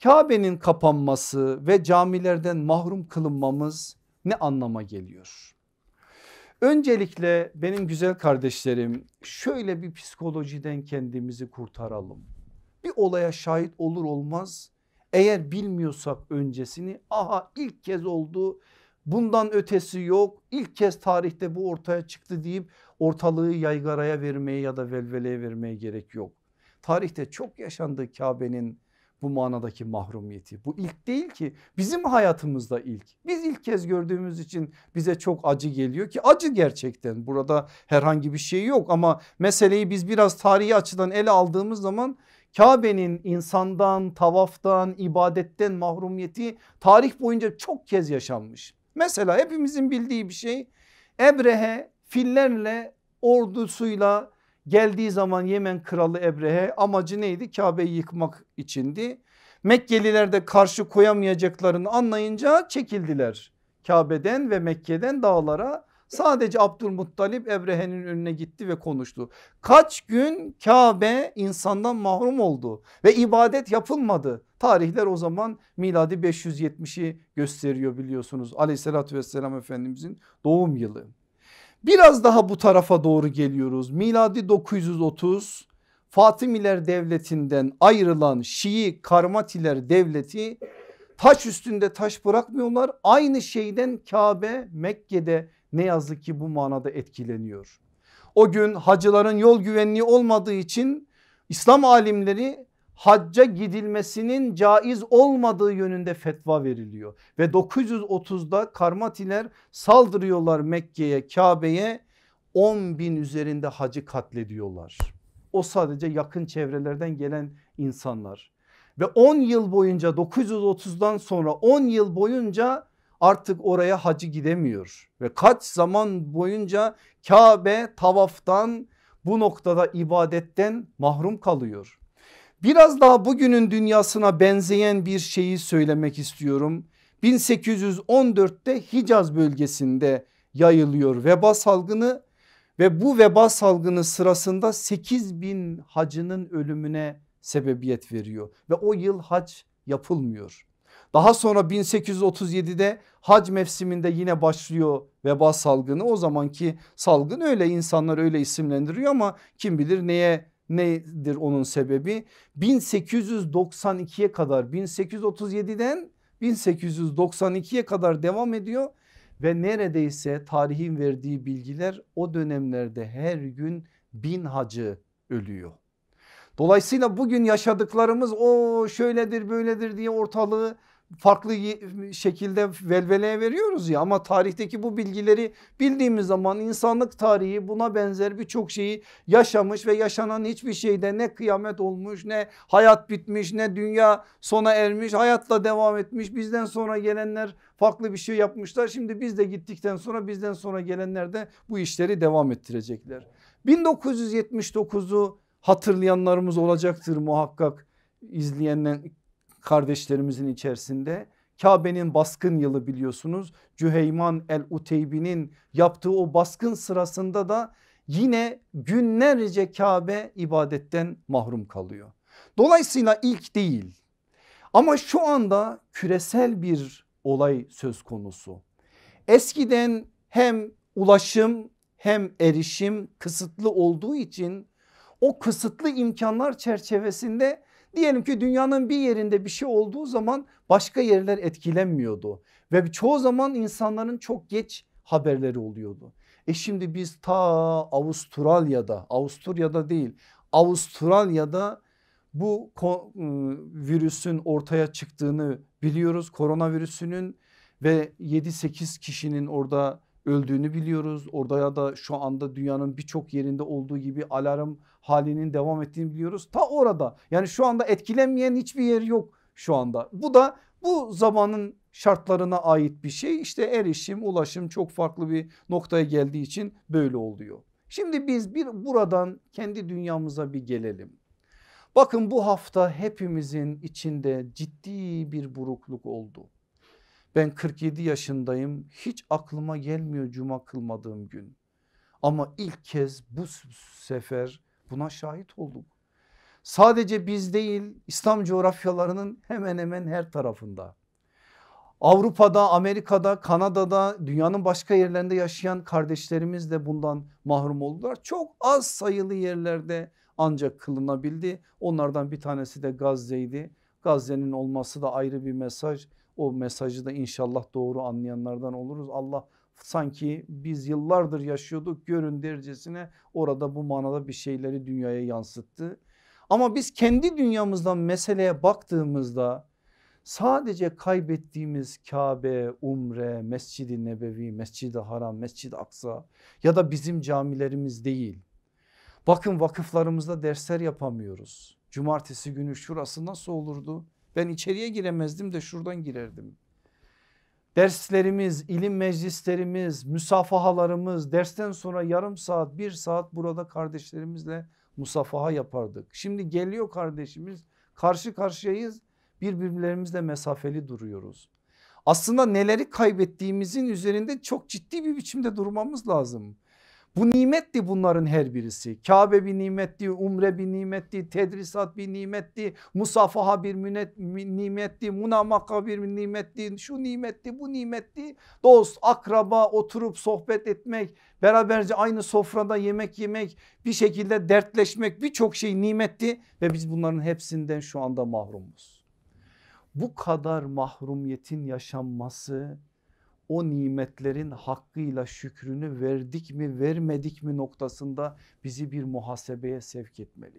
Kabe'nin kapanması ve camilerden mahrum kılınmamız ne anlama geliyor? Öncelikle benim güzel kardeşlerim, şöyle bir psikolojiden kendimizi kurtaralım. Bir olaya şahit olur olmaz, eğer bilmiyorsak öncesini, aha ilk kez oldu, bundan ötesi yok, ilk kez tarihte bu ortaya çıktı deyip ortalığı yaygaraya vermeye ya da velveleye vermeye gerek yok. Tarihte çok yaşandı Kabe'nin bu manadaki mahrumiyeti. Bu ilk değil ki, bizim hayatımızda ilk. Biz ilk kez gördüğümüz için bize çok acı geliyor ki acı gerçekten, burada herhangi bir şey yok. Ama meseleyi biz biraz tarihi açıdan ele aldığımız zaman Kabe'nin insandan, tavaftan, ibadetten mahrumiyeti tarih boyunca çok kez yaşanmış. Mesela hepimizin bildiği bir şey, Ebrehe fillerle, ordusuyla geldiği zaman Yemen kralı Ebrehe, amacı neydi? Kabe'yi yıkmak içindi. Mekkeliler de karşı koyamayacaklarını anlayınca çekildiler Kabe'den ve Mekke'den dağlara. Sadece Abdülmuttalip Ebrehe'nin önüne gitti ve konuştu. Kaç gün Kabe insandan mahrum oldu ve ibadet yapılmadı. Tarihler o zaman miladi 570'i gösteriyor, biliyorsunuz. Aleyhissalatü vesselam Efendimizin doğum yılı. Biraz daha bu tarafa doğru geliyoruz. Miladi 930, Fatimiler devletinden ayrılan Şii Karmatiler devleti taş üstünde taş bırakmıyorlar. Aynı şeyden Kabe Mekke'de ne yazık ki bu manada etkileniyor. O gün hacıların yol güvenliği olmadığı için İslam alimleri hacca gidilmesinin caiz olmadığı yönünde fetva veriliyor. Ve 930'da Karmatiler saldırıyorlar Mekke'ye, Kabe'ye, 10 bin üzerinde hacı katlediyorlar. O sadece yakın çevrelerden gelen insanlar. Ve 10 yıl boyunca, 930'dan sonra 10 yıl boyunca artık oraya hacı gidemiyor. Ve kaç zaman boyunca Kabe tavaftan, bu noktada ibadetten mahrum kalıyor. Biraz daha bugünün dünyasına benzeyen bir şeyi söylemek istiyorum. 1814'te Hicaz bölgesinde yayılıyor veba salgını ve bu veba salgını sırasında 8 bin hacının ölümüne sebebiyet veriyor ve o yıl hac yapılmıyor. Daha sonra 1837'de hac mevsiminde yine başlıyor veba salgını. O zamanki salgın öyle, insanlar öyle isimlendiriyor ama kim bilir nedir onun sebebi. 1892'ye kadar, 1837'den 1892'ye kadar devam ediyor ve neredeyse tarihin verdiği bilgiler, o dönemlerde her gün 1000 hacı ölüyor. Dolayısıyla bugün yaşadıklarımız o şöyledir böyledir diye ortalığı farklı şekilde velveleye veriyoruz ya, ama tarihteki bu bilgileri bildiğimiz zaman insanlık tarihi buna benzer birçok şeyi yaşamış ve yaşanan hiçbir şeyde ne kıyamet olmuş, ne hayat bitmiş, ne dünya sona ermiş, hayatla devam etmiş. Bizden sonra gelenler farklı bir şey yapmışlar. Şimdi biz de gittikten sonra bizden sonra gelenler de bu işleri devam ettirecekler. 1979'u hatırlayanlarımız olacaktır muhakkak, izleyenler kardeşlerimizin içerisinde. Kabe'nin baskın yılı, biliyorsunuz. Cüheyman el-Uteybi'nin yaptığı o baskın sırasında da yine günlerce Kabe ibadetten mahrum kalıyor. Dolayısıyla ilk değil ama şu anda küresel bir olay söz konusu. Eskiden hem ulaşım hem erişim kısıtlı olduğu için o kısıtlı imkanlar çerçevesinde, diyelim ki dünyanın bir yerinde bir şey olduğu zaman başka yerler etkilenmiyordu ve çoğu zaman insanların çok geç haberleri oluyordu. Şimdi biz ta Avusturya'da değil, Avustralya'da bu virüsün ortaya çıktığını biliyoruz, koronavirüsünün, ve 7-8 kişinin orada öldüğünü biliyoruz. Orada da şu anda dünyanın birçok yerinde olduğu gibi alarm halinin devam ettiğini biliyoruz. Ta orada, yani şu anda etkilenmeyen hiçbir yer yok şu anda. Bu da bu zamanın şartlarına ait bir şey. İşte erişim, ulaşım çok farklı bir noktaya geldiği için böyle oluyor. Şimdi biz buradan kendi dünyamıza bir gelelim. Bakın, bu hafta hepimizin içinde ciddi bir burukluk oldu. Ben 47 yaşındayım, hiç aklıma gelmiyor cuma kılmadığım gün. Ama ilk kez bu sefer buna şahit olduk. Sadece biz değil, İslam coğrafyalarının hemen hemen her tarafında. Avrupa'da, Amerika'da, Kanada'da, dünyanın başka yerlerinde yaşayan kardeşlerimiz de bundan mahrum oldular. Çok az sayılı yerlerde ancak kılınabildi. Onlardan bir tanesi de Gazze'ydi. Gazze'nin olması da ayrı bir mesaj. O mesajı da inşallah doğru anlayanlardan oluruz. Allah sanki biz yıllardır yaşıyorduk görün dercesine orada bu manada bir şeyleri dünyaya yansıttı. Ama biz kendi dünyamızdan meseleye baktığımızda sadece kaybettiğimiz Kabe, Umre, Mescid-i Nebevi, Mescid-i Haram, Mescid-i Aksa ya da bizim camilerimiz değil. Bakın vakıflarımızda dersler yapamıyoruz. Cumartesi günü şurası nasıl olurdu? Ben içeriye giremezdim de şuradan girerdim. Derslerimiz, ilim meclislerimiz, müsafahalarımız, dersten sonra yarım saat, bir saat burada kardeşlerimizle musafaha yapardık. Şimdi geliyor kardeşimiz, karşı karşıyayız, birbirlerimizle mesafeli duruyoruz. Aslında neleri kaybettiğimizin üzerinde çok ciddi bir biçimde durmamız lazım. Bu nimetti bunların her birisi. Kabe bir nimetti, umre bir nimetti, tedrisat bir nimetti, musafaha bir nimetti, münamaka bir nimetti, şu nimetti, bu nimetti. Dost, akraba, oturup sohbet etmek, beraberce aynı sofrada yemek yemek, bir şekilde dertleşmek, birçok şey nimetti ve biz bunların hepsinden şu anda mahrumuz. Bu kadar mahrumiyetin yaşanması o nimetlerin hakkıyla şükrünü verdik mi vermedik mi noktasında bizi bir muhasebeye sevk etmeli.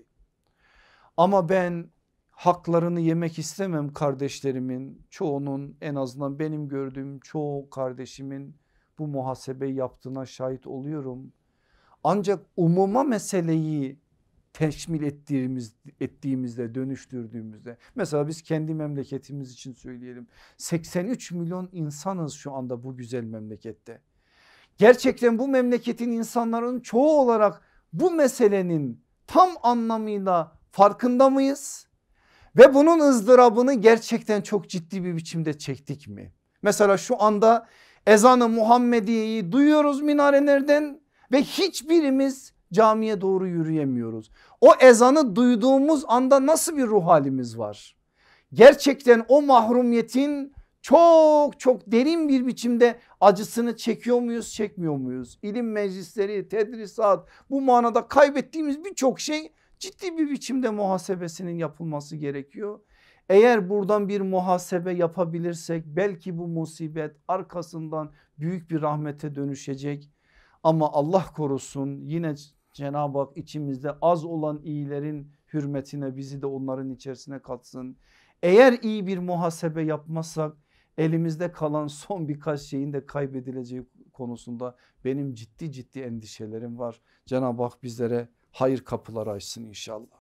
Ama ben haklarını yemek istemem kardeşlerimin, çoğunun, en azından benim gördüğüm çoğu kardeşimin bu muhasebeyi yaptığına şahit oluyorum. Ancak umuma meseleyi teşmil ettiğimizde, dönüştürdüğümüzde, mesela biz kendi memleketimiz için söyleyelim, 83 milyon insanız şu anda bu güzel memlekette. Gerçekten bu memleketin insanların çoğu olarak bu meselenin tam anlamıyla farkında mıyız? Ve bunun ızdırabını gerçekten çok ciddi bir biçimde çektik mi? Mesela şu anda ezanı Muhammediye'yi duyuyoruz minarelerden ve hiçbirimiz camiye doğru yürüyemiyoruz. O ezanı duyduğumuz anda nasıl bir ruh halimiz var? Gerçekten o mahrumiyetin çok çok derin bir biçimde acısını çekiyor muyuz, çekmiyor muyuz? İlim meclisleri, tedrisat, bu manada kaybettiğimiz birçok şey ciddi bir biçimde muhasebesinin yapılması gerekiyor. Eğer buradan bir muhasebe yapabilirsek belki bu musibet arkasından büyük bir rahmete dönüşecek. Ama Allah korusun, yine Cenab-ı Hak içimizde az olan iyilerin hürmetine bizi de onların içerisine katsın. Eğer iyi bir muhasebe yapmazsak elimizde kalan son birkaç şeyin de kaybedileceği konusunda benim ciddi endişelerim var. Cenab-ı Hak bizlere hayır kapıları açsın inşallah.